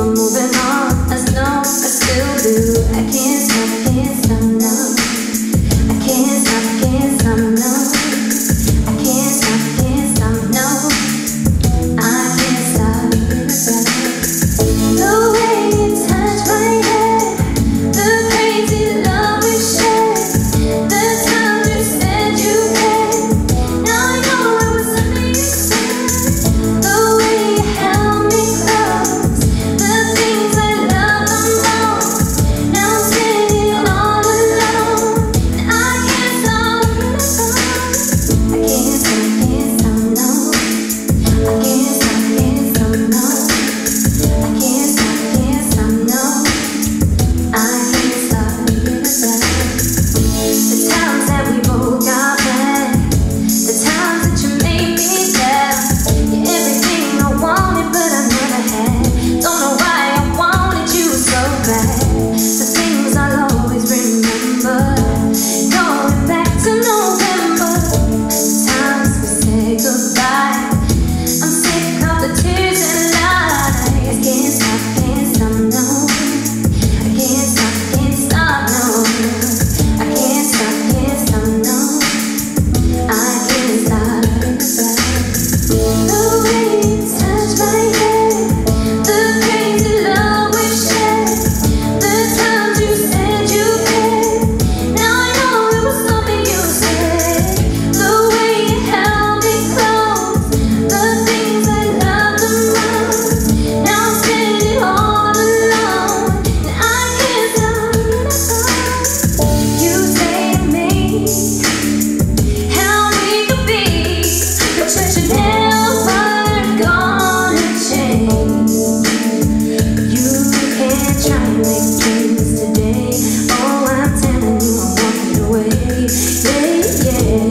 I'm moving on. I know I still do. I can't stop, no. I can't stop, no. I can't stop, no. I can't stop. The way you touch my head, the crazy love we shared, the times you said you cared. Now I know it was something you said. The way you held me close, the things I love the most. Now I'm standing all alone, and I can't stop. I can't stop, no. I can't stop, no. I can't stop, no. I can't stop. The times that we both got back, the times that you made me laugh. You're everything I wanted but I never had. Don't know why I wanted you so bad. The things I'll always remember, going back to November. The times we said goodbye. I'm sick of the tears and lies. I can't stop, no. I can't stop, no. I can't stop, no. I can't stop. The way you touch my head, the crazy love we shared, the times you said you cared. Now I know it was something you said. The way you held me close, the things I love the most. Now I'm standing all alone, and I can't stop. You say to me how we could be, but you're never gonna change. You can't try and make things today. Oh, I'm telling you, I'm walking away. Yeah.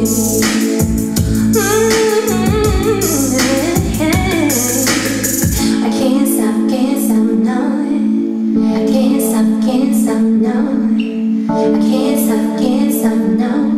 I can't stop, no. I can't stop, no. I can't stop, no.